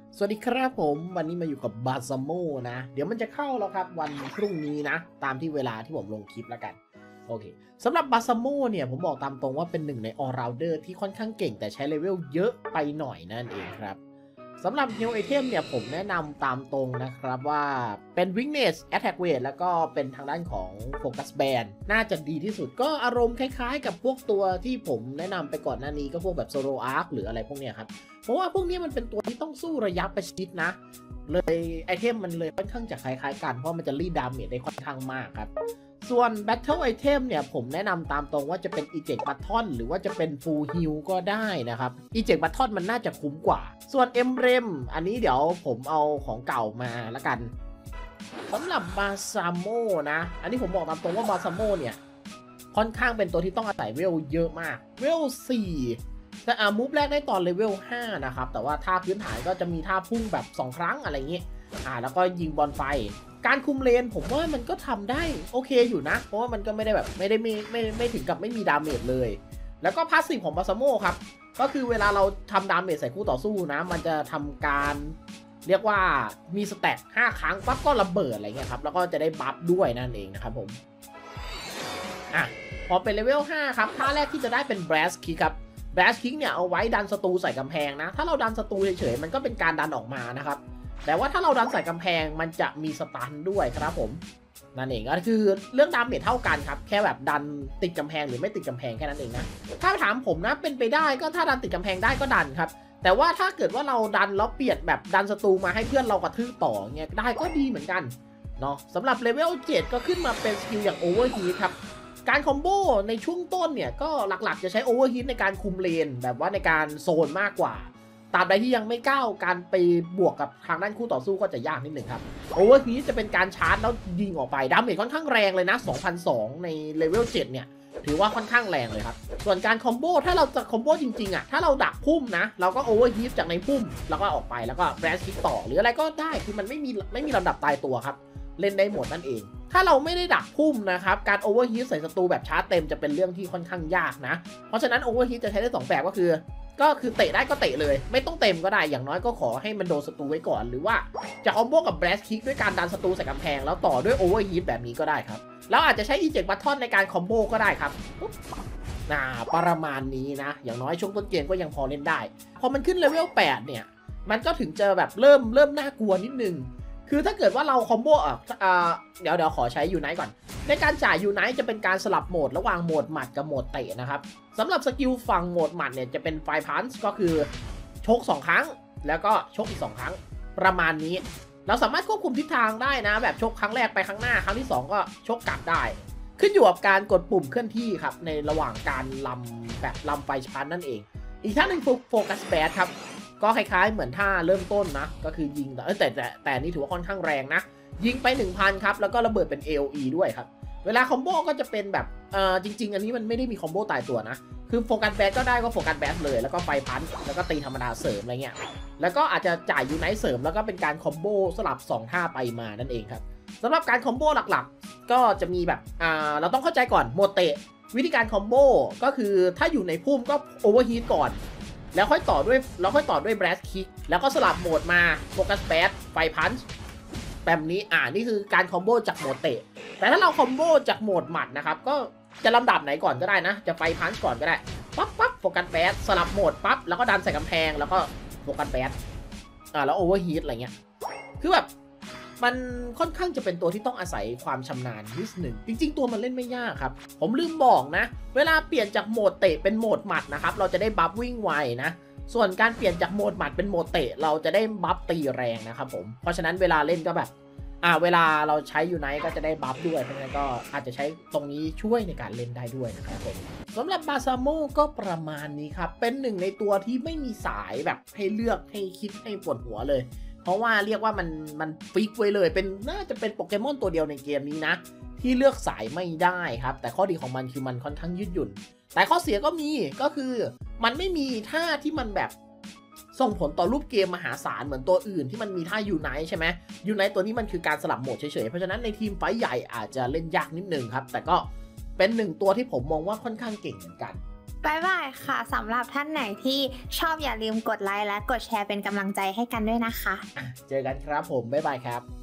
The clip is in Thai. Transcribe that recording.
สวัสดีครับผมวันนี้มาอยู่กับบาซาโมนะเดี๋ยวมันจะเข้าแล้วครับวันพรุ่งนี้นะตามที่เวลาที่ผมลงคลิปแล้วกันโอเคสำหรับบาซาโมเนี่ยผมบอกตามตรงว่าเป็นหนึ่งในออลราวเดอร์ที่ค่อนข้างเก่งแต่ใช้เลเวลเยอะไปหน่อยนั่นเองครับสำหรับฮิลไอเทมเนี่ยผมแนะนำตามตรงนะครับว่าเป็น Weakness Attack Weight แล้วก็เป็นทางด้านของ Focus Band น่าจะดีที่สุดก็อารมณ์คล้ายๆกับพวกตัวที่ผมแนะนำไปก่อนหน้านี้ก็พวกแบบ Solo Arc หรืออะไรพวกเนี้ยครับเพราะว่าพวกนี้มันเป็นตัวที่ต้องสู้ระยะประชิดนะเลยไอเทมมันเลยค่อนข้างจะคล้ายๆกันเพราะมันจะรีดดาเมจได้ค่อนข้างมากครับส่วน Battle Item เนี่ยผมแนะนำตามตรงว่าจะเป็น Eject Button หรือว่าจะเป็น Full Heal ก็ได้นะครับ Eject Button มันน่าจะคุ้มกว่าส่วน Emblem อันนี้เดี๋ยวผมเอาของเก่ามาละกันสำหรับบาซาโมนะอันนี้ผมบอกตามตรงว่าบาซาโมเนี่ยค่อนข้างเป็นตัวที่ต้องอาศัยเวลเยอะมากเวล4แต่มูฟแรกได้ตอนเลเวล5นะครับแต่ว่าท่าพื้นฐานก็จะมีท่าพุ่งแบบ2ครั้งอะไรอย่างงี้แล้วก็ยิงบอลไฟการคุมเลนผมว่ามันก็ทำได้โอเคอยู่นะเพราะว่ามันก็ไม่ได้แบบไม่ถึงกับไม่มีดาเมจเลยแล้วก็พาสซีฟของบาซาโมครับก็คือเวลาเราทำดาเมจใส่คู่ต่อสู้นะมันจะทำการเรียกว่ามีสแต็ก5ครั้งปั๊บก็ระเบิดอะไรเงี้ยครับแล้วก็จะได้บัฟด้วยนั่นเองนะครับผมพอเป็นเลเวล5ครับท่าแรกที่จะได้เป็นแบรสคิกครับแบรสคิกเนี่ยเอาไว้ดันศัตรูใส่กำแพงนะถ้าเราดันศัตรูเฉยๆมันก็เป็นการดันออกมานะครับแต่ว่าถ้าเราดันใส่กำแพงมันจะมีสตันด้วยครับผมนั่นเองก็คือเรื่องดาเมจเท่ากันครับแค่แบบดันติดกำแพงหรือไม่ติดกำแพงแค่นั้นเองนะถ้าถามผมนะเป็นไปได้ก็ถ้าดันติดกำแพงได้ก็ดันครับแต่ว่าถ้าเกิดว่าเราดันแล้วเปลี่ยนแบบดันศัตรูมาให้เพื่อนเรากระทืบต่อเงี้ยได้ก็ดีเหมือนกันเนาะสำหรับเลเวล7ก็ขึ้นมาเป็นสกิลอย่างโอเวอร์ฮีทครับการคอมโบในช่วงต้นเนี่ยก็หลักๆจะใช้โอเวอร์ฮีทในการคุมเลนแบบว่าในการโซนมากกว่าตราบใดที่ยังไม่ก้าวการไปบวกกับทางด้านคู่ต่อสู้ก็จะยากนิดหนึ่งครับโอเวอร์ฮีทจะเป็นการชาร์จแล้วยิงออกไปดาเมจค่อนข้างแรงเลยนะ 2,200 ในเลเวล7เนี่ยถือว่าค่อนข้างแรงเลยครับส่วนการคอมโบถ้าเราจะคอมโบจริงๆถ้าเราดักพุ่มนะเราก็โอเวอร์ฮีทจากในพุ่มแล้วก็ออกไปแล้วก็แบรสคิกต่อหรืออะไรก็ได้คือมันไม่มีลำดับตายตัวครับเล่นได้หมดนั่นเองถ้าเราไม่ได้ดักพุ่มนะครับการโอเวอร์ฮีทใส่ศัตรูแบบชาร์จเต็มจะเป็นเรื่องที่ค่อนข้างยากนะเพราะฉะนั้นโอเวอร์ฮีทจะใช้ได้2แบบก็คือเตะได้ก็เตะเลยไม่ต้องเต็มก็ได้อย่างน้อยก็ขอให้มันโดนศัตรูไว้ก่อนหรือว่าจะคอมโบกับแบรสคิกด้วยการดันศัตรูใส่กำแพงแล้วต่อด้วยโอเวอร์ฮีทแบบนี้ก็ได้ครับแล้วอาจจะใช้ Eject Button ในการคอมโบก็ได้ครับประมาณนี้นะอย่างน้อยช่วงต้นเกมก็ยังพอเล่นได้พอมันขึ้นเลเวล8เนี่ยมันก็ถึงจะแบบเริ่มน่ากลัวนิดนึงคือถ้าเกิดว่าเราคอมโบเดี๋ยวขอใช้ยูไนท์ก่อนในการจ่ายยูไนท์จะเป็นการสลับโหมดระหว่างโหมดหมัดกับโหมดเตะนะครับสำหรับสกิลฝั่งโหมดหมัดเนี่ยจะเป็นไฟพันช์ก็คือชก2ครั้งแล้วก็ชกอีก2ครั้งประมาณนี้เราสามารถควบคุมทิศทางได้นะแบบชกครั้งแรกไปข้างหน้าครั้งที่2ก็ชกกลับได้ขึ้นอยู่กับการกดปุ่มเคลื่อนที่ครับในระหว่างการลำไฟพันนั่นเองอีกท่าหนึ่งโฟกัสแบดครับก็คล้ายๆเหมือนท่าเริ่มต้นนะก็คือยิงแต่นี่ถือว่าค่อนข้างแรงนะยิงไป 1,000 ครับแล้วก็ระเบิดเป็น AOE ด้วยครับเวลาคอมโบก็จะเป็นแบบจริงๆอันนี้มันไม่ได้มีคอมโบตายตัวนะคือโฟกัสแบดก็ได้ก็โฟกัสแบดเลยแล้วก็ไฟพันแล้วก็ตีธรรมดาเสริมอะไรเงี้ยแล้วก็อาจจะจ่ายยูไนท์เสริมแล้วก็เป็นการคอมโบสลับ2ท่าไปมานั่นเองครับสำหรับการคอมโบหลักๆก็จะมีแบบเราต้องเข้าใจก่อนโหมดเตะวิธีการคอมโบก็คือถ้าอยู่ในพุ่มก็โอเวอร์ฮีทก่อนแล้วค่อยต่อด้วยแบรสคิกแล้วก็สลับโหมดมาโฟกัสแบดไฟพันช์แบบนี้นี่คือการคอมโบจากโหมดเตะแต่ถ้าเราคอมโบจากโหมดหมัดนะครับก็จะลำดับไหนก่อนก็ได้นะจะไฟพันช์ก่อนก็ได้ปั๊บโฟกัสแบดสลับโหมดปั๊บแล้วก็ดันใส่กำแพงแล้วก็โฟกัสแบดแล้วโอเวอร์ฮีทอะไรเงี้ยคือแบบมันค่อนข้างจะเป็นตัวที่ต้องอาศัยความชำนาญนิดหนึ่งจริงๆตัวมันเล่นไม่ยากครับผมลืมบอกนะเวลาเปลี่ยนจากโหมดเตะเป็นโหมดหมัดนะครับเราจะได้บัฟวิ่งไวนะส่วนการเปลี่ยนจากโหมดหมัดเป็นโหมดเตะเราจะได้บัฟตีแรงนะครับผมเพราะฉะนั้นเวลาเล่นก็แบบเวลาเราใช้ยูไนท์ก็จะได้บัฟด้วยเพราะฉะนั้นก็อาจจะใช้ตรงนี้ช่วยในการเล่นได้ด้วยนะครับผมสำหรับบาซาโมก็ประมาณนี้ครับเป็นหนึ่งในตัวที่ไม่มีสายแบบให้เลือกให้คิดให้ปวดหัวเลยเพราะว่าเรียกว่ามันฟิกไว้เลยน่าจะเป็นโปเกมอนตัวเดียวในเกมนี้นะที่เลือกสายไม่ได้ครับแต่ข้อดีของมันคือมันค่อนข้างยืดหยุ่นแต่ข้อเสียก็มีก็คือมันไม่มีท่าที่มันแบบส่งผลต่อรูปเกมมหาศาลเหมือนตัวอื่นที่มันมีท่ายูไนท์ใช่ไหมยูไนท์ตัวนี้มันคือการสลับโหมดเฉยๆเพราะฉะนั้นในทีมไฟใหญ่อาจจะเล่นยากนิดนึงครับแต่ก็เป็นหนึ่งตัวที่ผมมองว่าค่อนข้างเก่งเหมือนกันบ๊ายบายค่ะสำหรับท่านไหนที่ชอบอย่าลืมกดไลค์และกดแชร์เป็นกำลังใจให้กันด้วยนะคะเจอกันครับผมบ๊ายบายครับ